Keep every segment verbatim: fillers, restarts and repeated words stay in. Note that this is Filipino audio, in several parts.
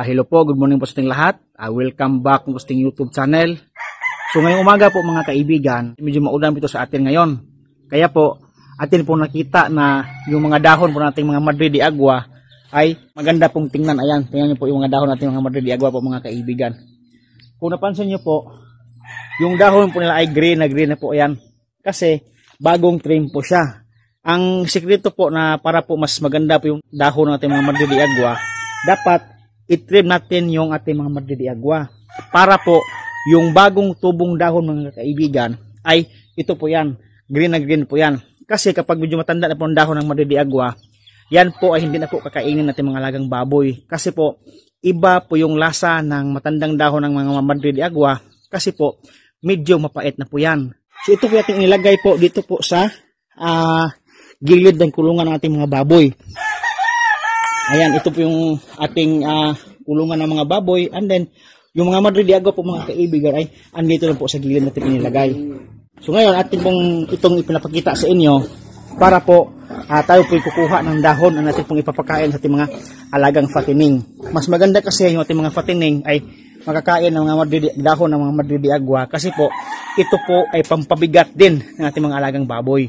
Uh, hello po, good morning po sa ating lahat. Uh, welcome back po sa ating YouTube channel. So ngayong umaga po mga kaibigan, medyo maulan ito sa atin ngayon. Kaya po, atin po nakita na yung mga dahon po nating mga Madre de Agua ay maganda pong tingnan. Ayan, tingnan niyo po yung mga dahon nating mga Madre de Agua po mga kaibigan. Kung napansin niyo po, yung dahon po nila ay green na green na po yan. Kasi bagong trim po siya. Ang sikreto po na para po mas maganda po yung dahon ng ating mga Madre de Agua, dapat i-trim natin yung ating mga Madre de Agua. Para po yung bagong tubong dahon mga kaibigan ay ito po yan. Green na green po yan. Kasi kapag medyo matanda na po ang dahon ng Madre de Agua, yan po ay hindi na po kakainin natin mga alagang baboy. Kasi po iba po yung lasa ng matandang dahon ng mga Madre de Agua. Kasi po medyo mapait na po yan. So ito po ating inilagay po dito po sa uh, gilid ng kulungan ng ating mga baboy. Ayan, ito po yung ating uh, kulungan ng mga baboy. And then, yung mga Madre de Agua po mga kaibigan ay andito lang po sa gilid natin inilagay. So ngayon, atin pong itong ipinapakita sa inyo para po uh, tayo po kukuha ng dahon na natin pong ipapakain sa ating mga alagang fatining. Mas maganda kasi yung ating mga fatining ay makakain ng mga Madre de, dahon ng mga Madre de Agua kasi po ito po ay pampabigat din ng ating mga alagang baboy.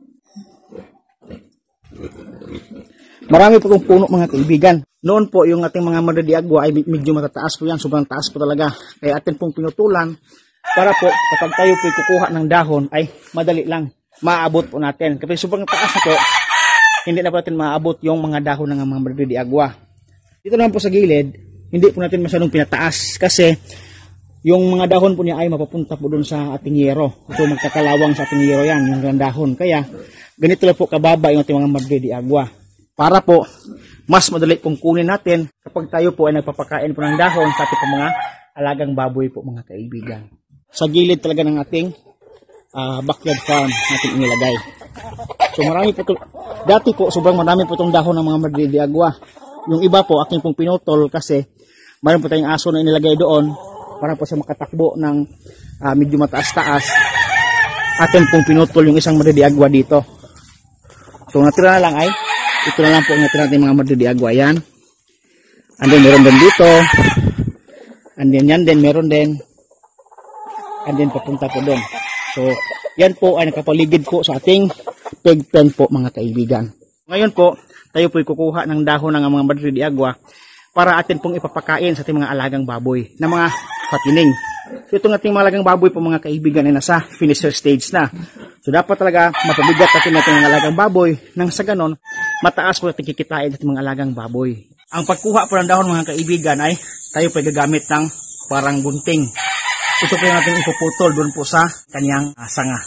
Marami po itong puno mga kaibigan. Noon po yung ating mga Madre de Agua ay medyo matataas po yan. Sobrang taas po talaga. Kaya atin pong pinutulan para po kapag tayo po kukuha ng dahon ay madali lang. Maaabot po natin. Kapag sobrang taas na po, hindi na po natin maaabot yung mga dahon ng mga Madre de Agua. Dito naman po sa gilid, hindi po natin masyadong pinataas. Kasi yung mga dahon po niya ay mapapunta po doon sa ating yero. So magkakalawang sa ating yero yan, yung dahon. Kaya ganito lang po kababa yung ating mga Madre de Agua. Para po, mas madali pong kunin natin kapag tayo po ay nagpapakain po ng dahon sa ating mga alagang baboy po mga kaibigan. Sa gilid talaga ng ating uh, backyard farm natin inilagay. So marami po ito. Dati po, sobrang marami po itong dahon ng mga Madre de Agua. Yung iba po, aking pong pinutol kasi mayroon po tayong aso na inilagay doon para po siya makatakbo ng uh, medyo mataas-taas. Atin pong pinutol yung isang Madre de Agua dito. So natira na lang ay ito na lang po ang natira natin mga Madre de Agua yan. And then meron din dito. And then yan din meron din. And then papunta po doon. So yan po ay nakapaligid po sa ating pig pen po mga kaibigan. Ngayon po tayo po ay kukuha ng dahon ng mga Madre de Agua para atin pong ipapakain sa ating mga alagang baboy na mga fatining. So itong ating mga alagang baboy po mga kaibigan ay nasa finisher stage na. So dapat talaga mapabigat natin natin mga alagang baboy nang sa ganon mataas po natin kikitain natin mga alagang baboy. Ang pagkuha po ng dahon mga kaibigan ay tayo po ay gagamit ng parang gunting. Ito po yung ating ipuputol doon po sa kanyang uh, sanga.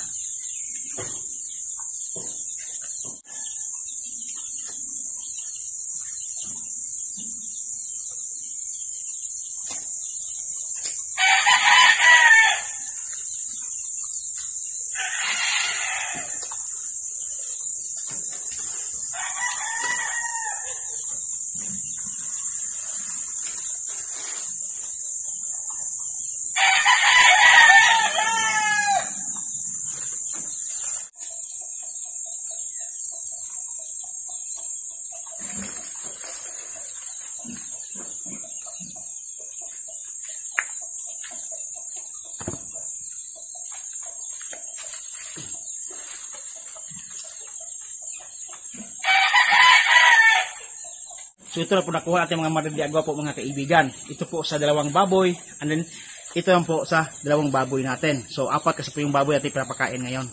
So ito na po nakuha natin mga Madre de Agua po mga kaibigan. Ito po sa dalawang baboy. And then ito lang po sa dalawang baboy natin. So apat kasi po yung baboy natin pinapakain ngayon.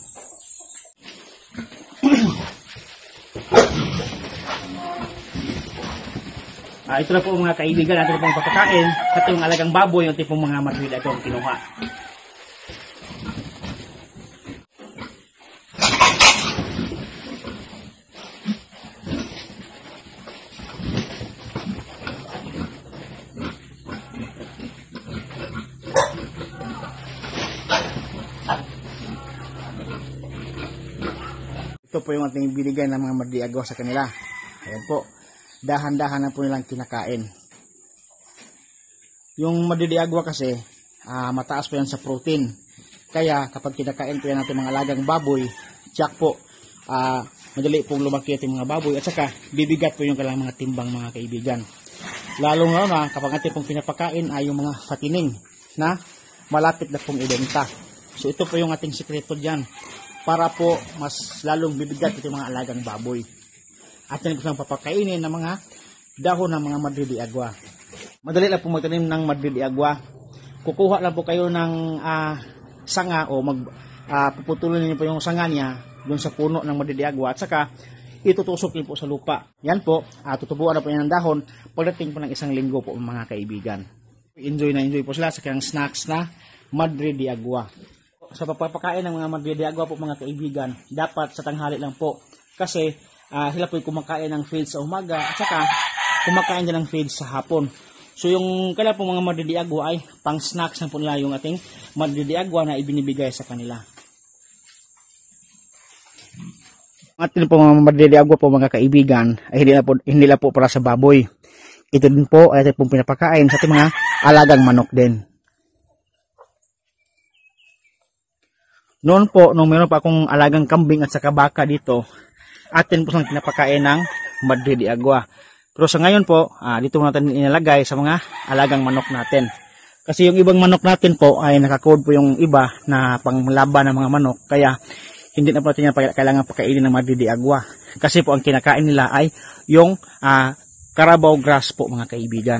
ah, ito na po mga kaibigan natin pong papakain. At yung alagang baboy yung tipong mga Madre de Agua kinuha. Ito po yung ating binigay ng mga Madre de Agua sa kanila. Ayan po. Dahan-dahan na po nilang kinakain. Yung Madre de Agua kasi, uh, mataas po yan sa protein. Kaya kapag kinakain po yan natin mga alagang baboy, tiyak po, uh, madali pong lumaki ating mga baboy. At saka, bibigat po yung kailangang mga timbang mga kaibigan. Lalo nga na kapag ating pong pinapakain ay yung mga patining na malapit na pong ibenta. So ito po yung ating sikreto dyan para po mas lalong bibigat itong mga alagang baboy. Atin po silang papakainin ng mga dahon ng mga madre de agua. Madali lang po magtanim ng madre de agua. Kukuha lang po kayo ng uh, sanga o mag uh, puputulin niyo po yung sanga niya doon sa puno ng madre de agua at saka itutusok din po sa lupa. Yan po, uh, tutubuan na po yan ng dahon pagdating po ng isang linggo po mga kaibigan. Enjoy na enjoy po sila sa kanyang snacks na madre de agua. Sa pagpapakain ng mga madre de agua po mga kaibigan, dapat sa tanghali lang po kasi uh, sila po kumakain ng feeds sa umaga at saka kumakain din ng feeds sa hapon. So yung kala po mga madre de agua ay pang snacks na po nila yung ating madre de agua na ibinibigay sa kanila. Atin po mga madre de agua po mga kaibigan ay hindi na po, hindi na po para sa baboy. Ito din po ay atin pong pinapakain sa ating mga alagang manok din. Noon po, nung meron pa akong alagang kambing at saka baka dito, atin po silang pinapakain ng madre de agua. Pero sa ngayon po, ah, dito natin inilagay sa mga alagang manok natin. Kasi yung ibang manok natin po ay nakakode po yung iba na panglaban ng mga manok. Kaya hindi na po natin kailangan pakainin ng madre de agua. Kasi po ang kinakain nila ay yung ah, Carabao grass po mga kaibigan.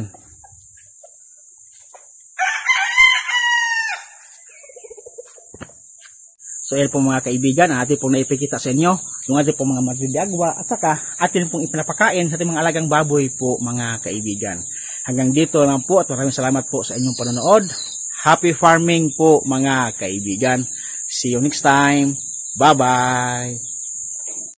So yan po mga kaibigan, atin pong naipikita sa inyo yung atin pong mga madre de agua at saka atin pong ipinapakain sa ating mga alagang baboy po mga kaibigan. Hanggang dito lang po at maraming salamat po sa inyong panonood. Happy farming po mga kaibigan. See you next time. Bye bye.